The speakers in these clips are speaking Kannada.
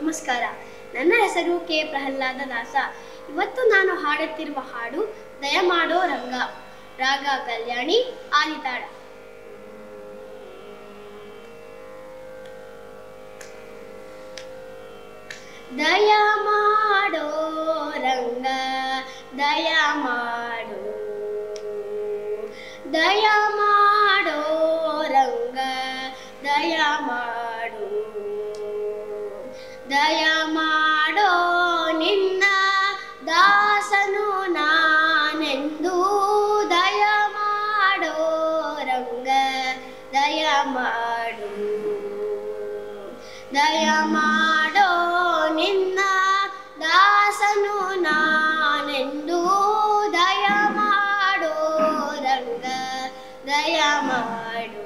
ನಮಸ್ಕಾರ. ನನ್ನ ಹೆಸರು ಕೆ ಪ್ರಹ್ಲಾದ ದಾಸ. ಇವತ್ತು ನಾನು ಹಾಡುತ್ತಿರುವ ಹಾಡು ದಯಮಾಡೋ ರಂಗ, ರಾಗ ಕಲ್ಯಾಣಿ, ಆದಿತಾಳ. ದಯಮಾಡೋ ರಂಗ, ದಯಮಾಡೋ, ದಯಮಾಡೋ ರಂಗ, ದಯಮಾಡೋ, ದಯಮಾಡೋ ನಿನ್ನ ದಾಸನು ನಾನೆಂದು, ದಯಮಾಡೋ ರಂಗ, ದಯಮಾಡೋ, ದಯಮಾಡೋ ನಿನ್ನ ದಾಸನು ನಾನೆಂದು, ದಯಮಾಡೋ ರಂಗ, ದಯಮಾಡೋ.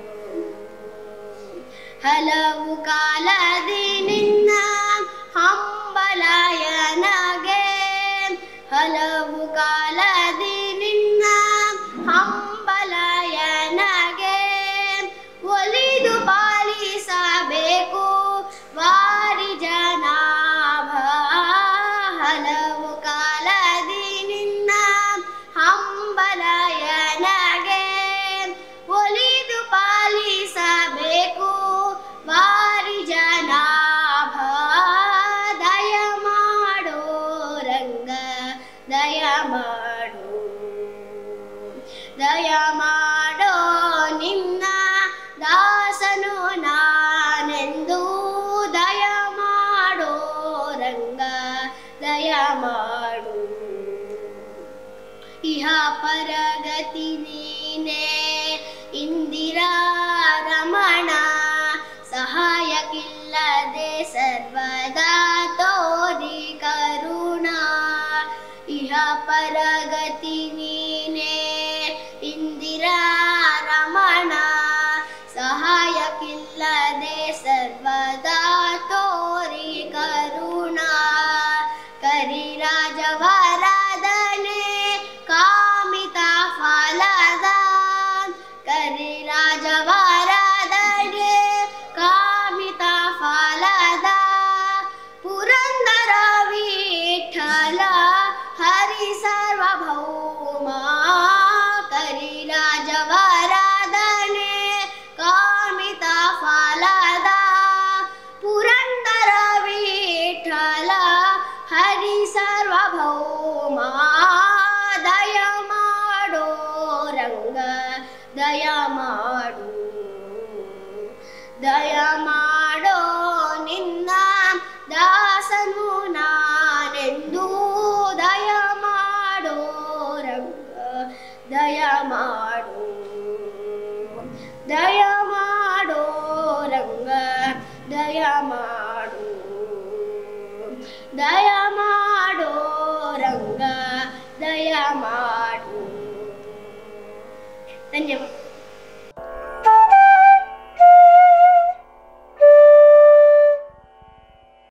ಹಲವು ಕಾಲದಿ ನಿನ್ನ ಹಂಬಲಯನಗೆ, ಹಲವು ಕಾಲದಿ ನಿನ್ನ ಹಂಬಲಯನಗೆ ಒಲಿದು ಪಾಲಿಸಬೇಕು ವಾರಿ ಜನಾಭ. ಹಲವು ಕಾಲದಿ ನಿನ್ನ ಹಂಬಲಯನಗೆ ಒಲಿದು ಪಾಲಿಸಬೇಕು ವಾರಿ ಜನಾಭ. ದಯಮಾಡೋ ರಂಗ, ದಯಮಾಡೋ, ದಯಮಾಡೋ ನಿನ್ನ ದಾಸನು ನಾನೆಂದು, ದಯಮಾಡೋ ರಂಗ, ದಯಮಾಡೋ. ಇಹ ಪರಗತಿ ನೀನೇ ಇಂದಿರಾ ರಮಣ, ಸಹಾಯಕ್ಕಿಲ್ಲದೆ ಸರ್ವದಾ ತೋರಿ ಕರುಣ. ಇಹ ಪರಗತಿ ನೀನೇ ಇಂದಿರಾ ರಮಣ, ಸಹಾಯಕ್ಕಿಲ್ಲದೆ ಸರ್ವದಾ ತೋರಿ ಕರುಣ. ಕರಿರಾಜವರದನೆ ಕಾಮಿತ ಫಲದ, ಕರಿರಾಜವರದನೆ ಕಾಮಿತ ಫಲದ, ಪುರಂದರ ವಿಠಲ ಹರಿ ಸಾರ್ವಭೌಮ. ಕರಿರಾಜವರದನೆ ಕಾಮಿತ ಫಲದ, ಪುರಂದರ ವಿಠಲ ಹರಿ ಸಾರ್ವಭೌಮ. ದಯಮಾಡೋ ರಂಗ, ದಯಮಾಡೋ, ದಯಮಾಡೋ ನಿನ್ನ ದಾಸನು ನಾನೆಂದು, ದಯಮಾಡೋ ರಂಗ, ದಯಮಾಡೋ, ದಯಮಾಡೋ ರಂಗ, ದಯಮಾಡೋ, ದಯಮಾಡೋ ರಂಗ, ದಯಮಾಡೋ. ಧನ್ಯವಾದ.